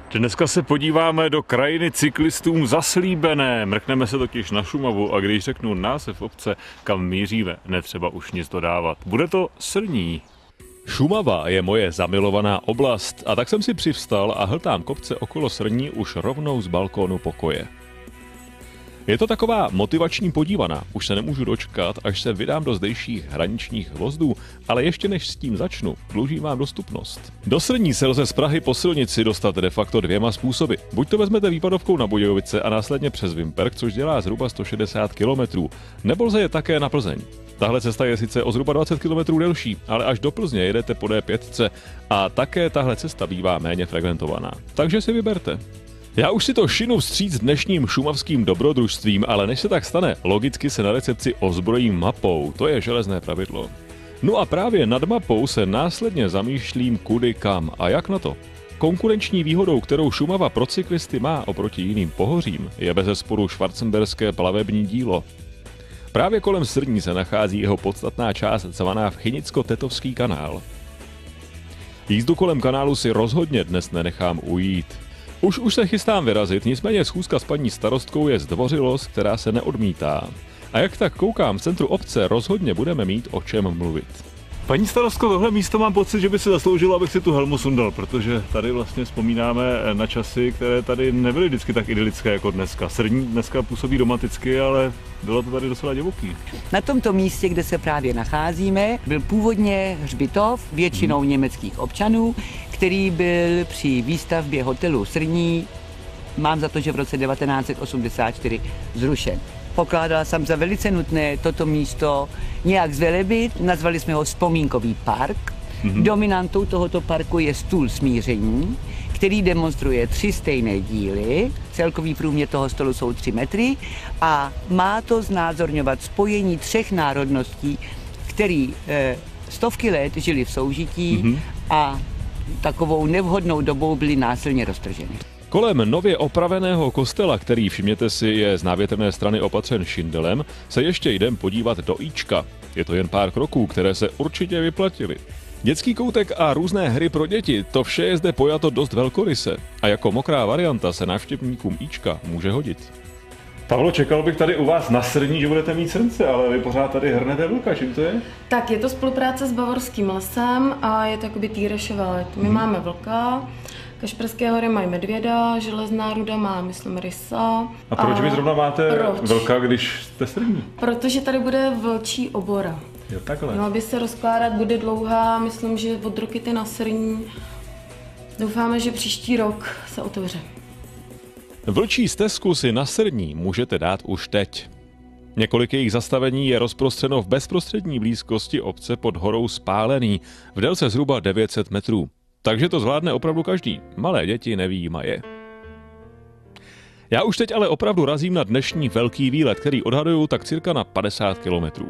Dneska se podíváme do krajiny cyklistům zaslíbené. Mrkneme se totiž na Šumavu a když řeknu název obce, kam míříme, netřeba už nic dodávat. Bude to Srní. Šumava je moje zamilovaná oblast a tak jsem si přivstal a hltám kopce okolo Srní už rovnou z balkónu pokoje. Je to taková motivační podívaná, už se nemůžu dočkat, až se vydám do zdejších hraničních hvozdů, ale ještě než s tím začnu, dlužím vám dostupnost. Do Srní se lze z Prahy po silnici dostat de facto dvěma způsoby. Buď to vezmete výpadovkou na Budějovice a následně přes Vimperk, což dělá zhruba 160 km, nebo lze je také na Plzeň. Tahle cesta je sice o zhruba 20 km delší, ale až do Plzně jedete po D5 a také tahle cesta bývá méně frekventovaná. Takže si vyberte. Já už si to šinu vstříc dnešním šumavským dobrodružstvím, ale než se tak stane, logicky se na recepci ozbrojím mapou, to je železné pravidlo. No a právě nad mapou se následně zamýšlím kudy kam a jak na to. Konkurenční výhodou, kterou Šumava pro cyklisty má oproti jiným pohořím, je bezesporu schwarzenberské plavební dílo. Právě kolem Srní se nachází jeho podstatná část zvaná Chynicko-Tetovský kanál. Jízdu kolem kanálu si rozhodně dnes nenechám ujít. Už se chystám vyrazit, nicméně schůzka s paní starostkou je zdvořilost, která se neodmítá. A jak tak koukám, v centru obce rozhodně budeme mít o čem mluvit. Paní starostko, tohle místo mám pocit, že by si zasloužilo, abych si tu helmu sundal, protože tady vlastně vzpomínáme na časy, které tady nebyly vždycky tak idylické jako dneska. Srní dneska působí romanticky, ale bylo to tady docela divoký. Na tomto místě, kde se právě nacházíme, byl původně hřbitov většinou německých občanů, který byl při výstavbě hotelu Srní, mám za to, že v roce 1984 zrušen. Pokládala jsem za velice nutné toto místo nějak zvelebit, nazvali jsme ho Vzpomínkový park. Dominantou tohoto parku je stůl smíření, který demonstruje 3 stejné díly, celkový průměr toho stolu jsou 3 metry a má to znázorňovat spojení 3 národností, který stovky let žili v soužití a takovou nevhodnou dobou byly násilně roztrženy. Kolem nově opraveného kostela, který, všimněte si, je z návětrné strany opatřen šindelem, se ještě jdem podívat do Íčka. Je to jen pár kroků, které se určitě vyplatily. Dětský koutek a různé hry pro děti, to vše je zde pojato dost velkoryse a jako mokrá varianta se návštěvníkům Íčka může hodit. Pavlo, čekal bych tady u vás na Srní, že budete mít srnce, ale vy pořád tady hrnete vlka, čím to je? Tak je to spolupráce s Bavorským lesem a je to jakoby týrešové léto. My máme vlka, Kašperské hory mají medvěda, Železná Ruda má, myslím, rysa. A proč vy zrovna máte vlka, když jste Srní? Protože tady bude vlčí obora. Jo, takhle. Měla by se rozkládat, bude dlouhá, myslím, že od Rokyty na Srní. Doufáme, že příští rok se otevře. Vlčí stezku si na Srní můžete dát už teď. Několik jejich zastavení je rozprostřeno v bezprostřední blízkosti obce pod horou Spálený, v délce zhruba 900 metrů. Takže to zvládne opravdu každý, malé děti nevyjímaje. Já už teď ale opravdu razím na dnešní velký výlet, který odhaduju tak cirka na 50 kilometrů.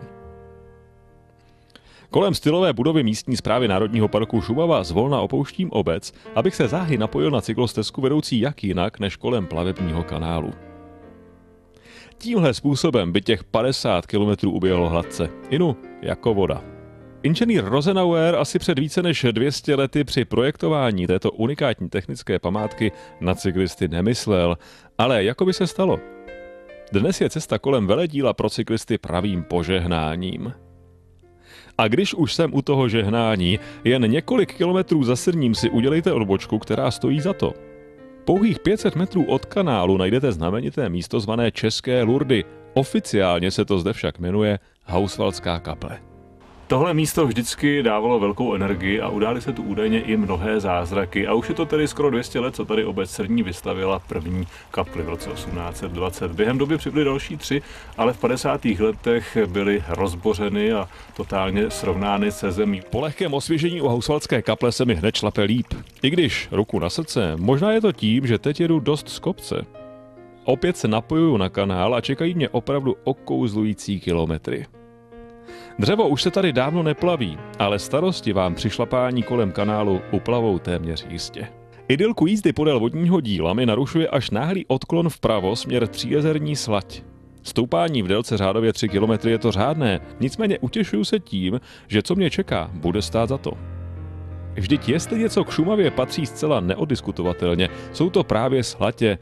Kolem stylové budovy místní správy Národního parku Šumava zvolna opouštím obec, abych se záhy napojil na cyklostezku vedoucí jak jinak než kolem plavebního kanálu. Tímhle způsobem by těch 50 kilometrů uběhlo hladce, inu jako voda. Inženýr Rosenauer asi před více než 200 lety při projektování této unikátní technické památky na cyklisty nemyslel, ale jako by se stalo. Dnes je cesta kolem veledíla pro cyklisty pravým požehnáním. A když už jsem u toho žehnání, jen několik kilometrů za Srním si udělejte odbočku, která stojí za to. Pouhých 500 metrů od kanálu najdete znamenité místo zvané České Lurdy. Oficiálně se to zde však jmenuje Hausvaldská kaple. Tohle místo vždycky dávalo velkou energii a udály se tu údajně i mnohé zázraky. A už je to tedy skoro 200 let, co tady obec Srní vystavila první kapli v roce 1820. Během doby přibyly další 3, ale v 50. letech byly rozbořeny a totálně srovnány se zemí. Po lehkém osvěžení u Hausvaldské kaple se mi hned šlape líp. I když, ruku na srdce, možná je to tím, že teď jedu dost z kopce. Opět se napojuju na kanál a čekají mě opravdu okouzlující kilometry. Dřevo už se tady dávno neplaví, ale starosti vám při šlapání kolem kanálu uplavou téměř jistě. Idylku jízdy podél vodního díla mi narušuje až náhlý odklon vpravo směr Tříjezerní Slať. Stoupání v délce řádově 3 km je to řádné, nicméně utěšuju se tím, že co mě čeká, bude stát za to. Vždyť jestli něco k Šumavě patří zcela neoddiskutovatelně, jsou to právě slatě,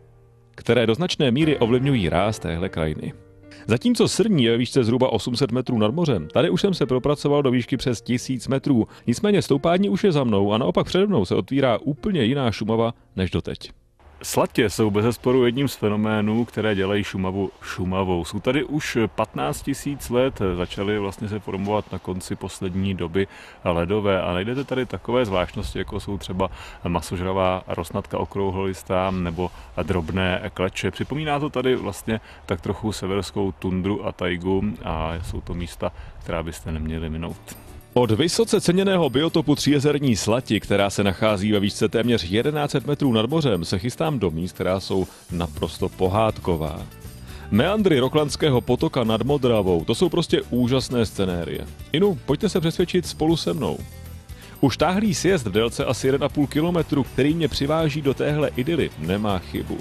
které do značné míry ovlivňují ráz téhle krajiny. Zatímco Srní je ve výšce zhruba 800 metrů nad mořem, tady už jsem se propracoval do výšky přes 1000 metrů. Nicméně stoupání už je za mnou a naopak přede mnou se otvírá úplně jiná Šumava než doteď. Slatě jsou bezesporu jedním z fenoménů, které dělají Šumavu Šumavou. Jsou tady už 15 000 let, začaly vlastně se formovat na konci poslední doby ledové a najdete tady takové zvláštnosti, jako jsou třeba masožravá rosnatka okrouhlolistá nebo drobné kleče. Připomíná to tady vlastně tak trochu severskou tundru a tajgu a jsou to místa, která byste neměli minout. Od vysoce ceněného biotopu Tříjezerní Slati, která se nachází ve výšce téměř 1100 metrů nad mořem, se chystám do míst, která jsou naprosto pohádková. Meandry Roklanského potoka nad Modravou, to jsou prostě úžasné scenérie. Inu, pojďte se přesvědčit spolu se mnou. Už táhlý sjezd v délce asi 1,5 kilometru, který mě přiváží do téhle idyly, nemá chybu.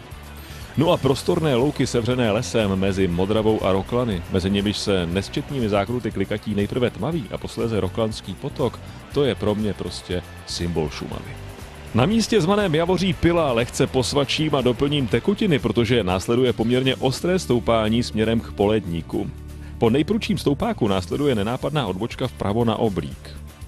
No a prostorné louky sevřené lesem mezi Modravou a Roklany, mezi nimiž se nesčetnými zákruty klikatí nejprve tmavý a posléze Roklanský potok, to je pro mě prostě symbol Šumavy. Na místě zvaném Javoří Pila lehce posvačím a doplním tekutiny, protože následuje poměrně ostré stoupání směrem k Poledníku. Po nejprudším stoupáku následuje nenápadná odbočka vpravo na Oblík.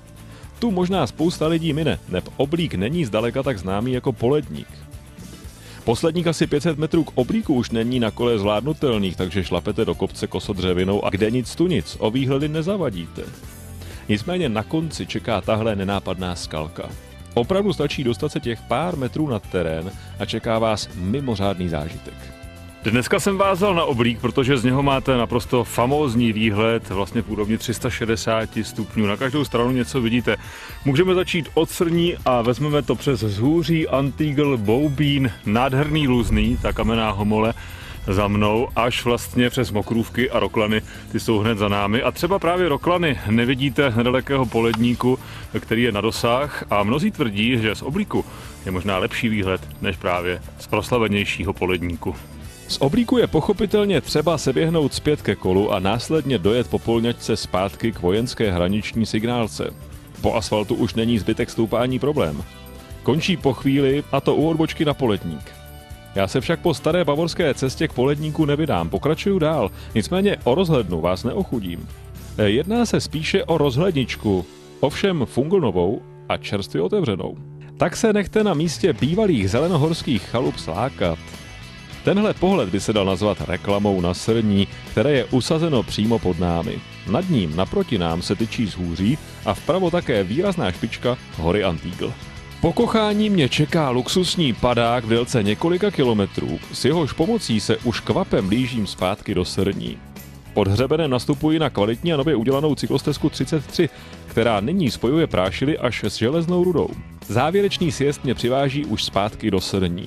Tu možná spousta lidí mine, neb Oblík není zdaleka tak známý jako Poledník. Posledních asi 500 metrů k Oblíku už není na kole zvládnutelných, takže šlapete do kopce kosodřevinou a kde nic tu nic, o výhledy nezavadíte. Nicméně na konci čeká tahle nenápadná skalka. Opravdu stačí dostat se těch pár metrů nad terén a čeká vás mimořádný zážitek. Dneska jsem vázal na Oblík, protože z něho máte naprosto famózní výhled, vlastně v úrovni 360 stupňů. Na každou stranu něco vidíte. Můžeme začít od Srní a vezmeme to přes Zhůří, Antigl, Boubín, nádherný Luzný, ta kamenná homole za mnou, až vlastně přes Mokrůvky a Roklany, ty jsou hned za námi. A třeba právě Roklany nevidíte nedalekého Poledníku, který je na dosah a mnozí tvrdí, že z Oblíku je možná lepší výhled než právě z proslavenějšího Poledníku. Z Oblíku je pochopitelně třeba se běhnout zpět ke kolu a následně dojet po polňačce zpátky k vojenské hraniční signálce. Po asfaltu už není zbytek stoupání problém. Končí po chvíli a to u odbočky na Poledník. Já se však po staré bavorské cestě k Poledníku nevydám, pokračuju dál, nicméně o rozhlednu vás neochudím. Jedná se spíše o rozhledničku, ovšem funglnovou a čerstvě otevřenou. Tak se nechte na místě bývalých zelenohorských chalup slákat. Tenhle pohled by se dal nazvat reklamou na Srní, které je usazeno přímo pod námi. Nad ním, naproti nám, se tyčí Zhůří a vpravo také výrazná špička hory Antigl. Po kochání mě čeká luxusní padák v délce několika kilometrů, s jehož pomocí se už kvapem blížím zpátky do Srní. Pod hřebenem nastupuji na kvalitní a nově udělanou cyklostezku 33, která nyní spojuje Prášily až s Železnou Rudou. Závěrečný sjezd mě přiváží už zpátky do Srní.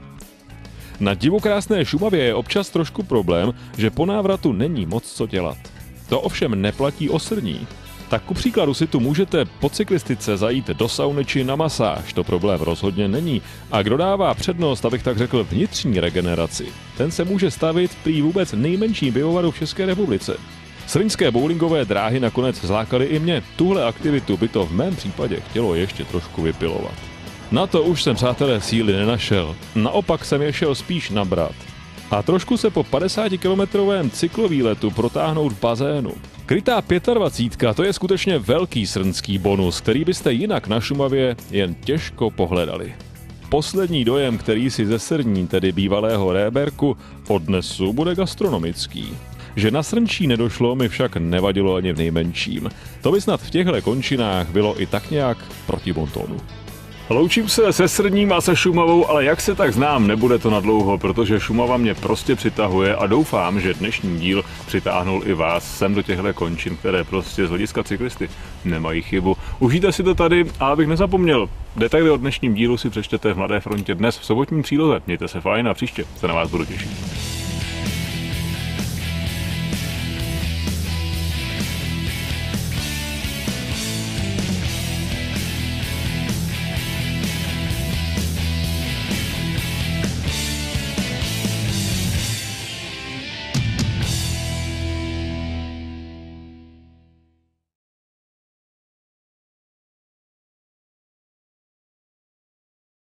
Na divokrásné Šumavě je občas trošku problém, že po návratu není moc co dělat. To ovšem neplatí o Srní. Tak ku příkladu si tu můžete po cyklistice zajít do sauny či na masáž, to problém rozhodně není. A kdo dává přednost, abych tak řekl, vnitřní regeneraci, ten se může stavit prý vůbec nejmenším pivovaru v České republice. Srnské bowlingové dráhy nakonec zlákaly i mě. Tuhle aktivitu by to v mém případě chtělo ještě trošku vypilovat. Na to už jsem, přátelé, síly nenašel. Naopak jsem je šel spíš nabrat. A trošku se po 50-kilometrovém cyklovýletu protáhnout v bazénu. Krytá 25, to je skutečně velký srnský bonus, který byste jinak na Šumavě jen těžko pohledali. Poslední dojem, který si ze Srní, tedy bývalého Réberku, odnesu, bude gastronomický. Že na Srnčí nedošlo, mi však nevadilo ani v nejmenším. To by snad v těchto končinách bylo i tak nějak proti bontonu. Loučím se se Srním a se Šumavou, ale jak se tak znám, nebude to nadlouho, protože Šumava mě prostě přitahuje a doufám, že dnešní díl přitáhnul i vás sem do těchto končin, které prostě z hlediska cyklisty nemají chybu. Užijte si to tady a abych nezapomněl, detaily o dnešním dílu si přečtěte v Mladé frontě dnes v sobotní příloze. Mějte se fajn a příště se na vás budu těšit.